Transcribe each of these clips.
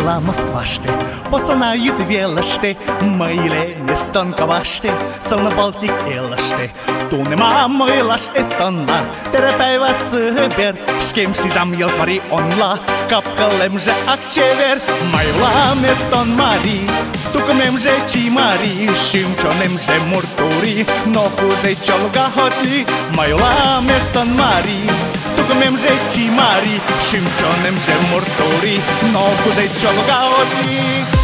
la Moskvaște, posonают велаște, măile ne stoncovaște, să na Baltic elaște. Tu ne mamă elaș estonla, terapeva săber, șchem și jam el pari onla, capcălem je accever, mai lam eston mari, tu comem je cimari, șim cionem je murturi, no pude ciolga hotli, mai lam eston mari. Tu comem je cimari, șim cionem je murturi, no pude ciolga hotli.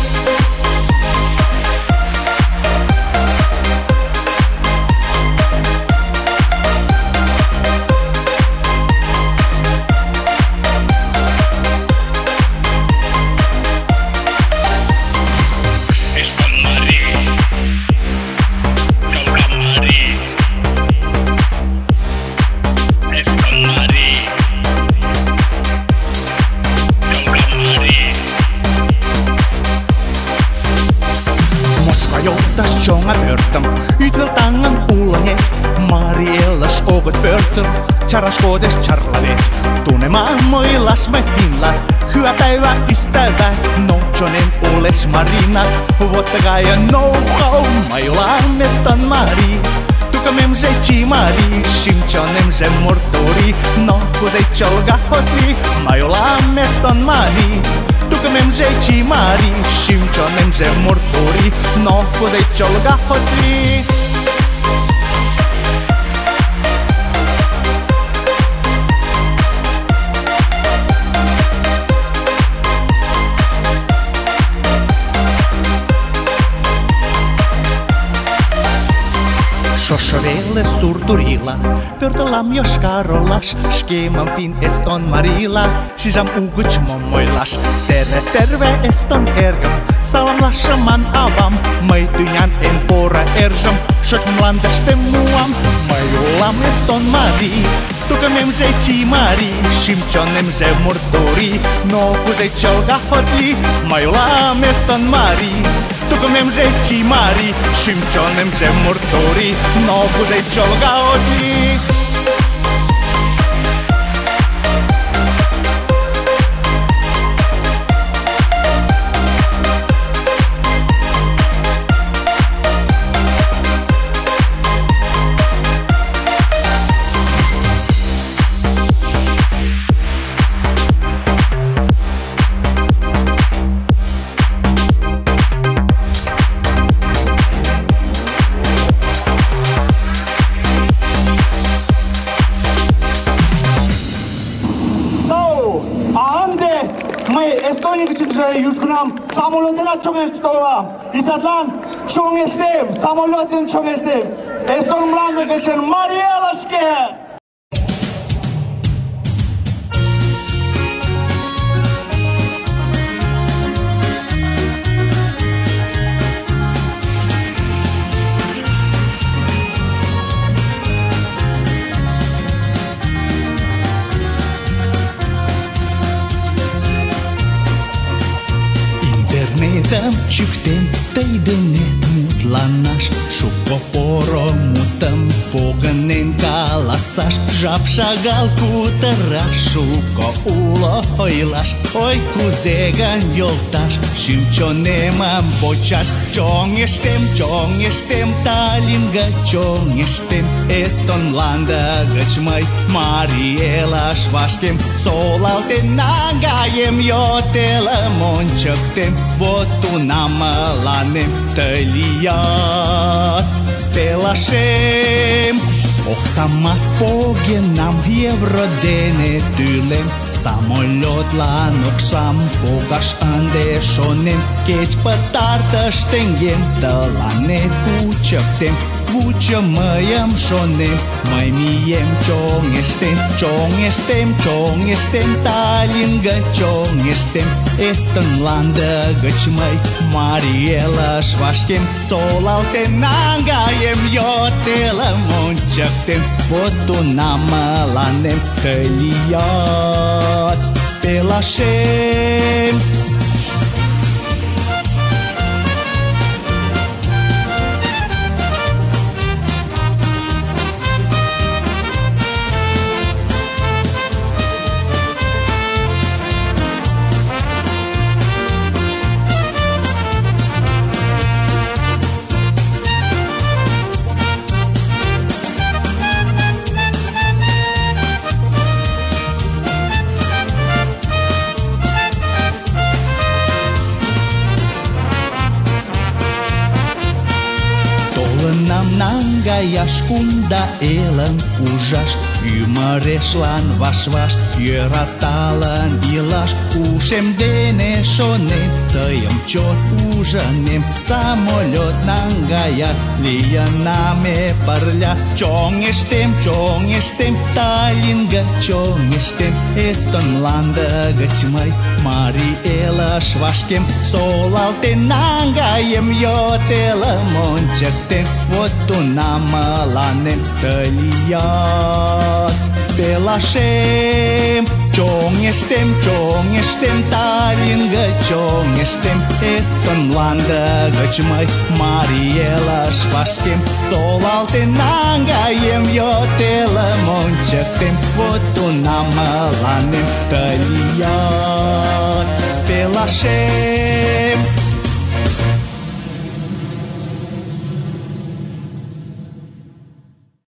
Jotas jonga pörtëm, ytvel tangan ullanet, Marielas ogot pörtëm, charaskodes charlavet. Tunne mammoilas me finla, hyvä päivä ystävä, nochonen oles Marina, vuottakaa ja know-how, maiolaamestan Mari. Tukamem je chimari, shimchonem je mortori, no kudei cholga hotli, maiolaamestan Mari. Tukamem je cimari, shimchonem je mortori, no kudei cholga hotli. Šošovele surturila, pörtălam jos karolas, skemam fin eston Marila, sisam uguts mommoilas. Terve eston ergam, salam lashaman avam, mai tynjan en pora erzam, šoš mlandaste muam, mai olam eston Mari. Tukamem je cimari, shimchonem je murtori, no kuzei cholga hotli, mai olam eston Mari. Tukamem je cimari, shimchonem je murtori, no kuzei cholga hotli. Южгунам самолетина чонгештолам. Исатлан чонгештем, самолетин чонгештем. Эстон мланда geçen Marielашке. Internetam чифтем, тайденет мутланаш, шукопоро мутам, поганен каласаш, жаб шагал кутараш, шуко уло ойлаш, ой кузеган йолташ, шимчонемам почаш, чонгештем, талинга чонгештем, эстонланда гачмай, Marielаш вашкем, солалтен нагаем, йотела мончактем, вот унамаланем, талият, пелашем. Оксамат погенам евродене тюлем, самолет ланоксам погаш андешонем, кеть патарташтенгем, таланет кучактем, куча мăyam шонем, мăй мием чонгештем, талинга чонгештем, эстонланда гăç мăй, Marielаш вашкем, толалтен нагаем, йотела мончактем, вот унамаланем, талият, пелашем. Iași, Cunda, Elan, Ujaș, Iumăreșlan, Vașvaș, Ieratalan, Ilaș, Ușem, Deneșonem, Tăiem, Ciot, Ужанем, Самолет Нангая, Лиянаме, Парля, Чонгештем, Таллинга, Чонгештем, Эстонланда, Гачмай, Мариэла, Швашкем, Солалтен, Нангаем, Йотела, Мончертем, вот Тунамаланем, Талият, Телашем, Чонгештем, Таллинга, Чонгештем, Эстонланда, Гачмай, Мариэла, Швашкем, Солалтен, Нангаем, Йотела, Мончертем, вот Тунамаланем, Талият, Телашем.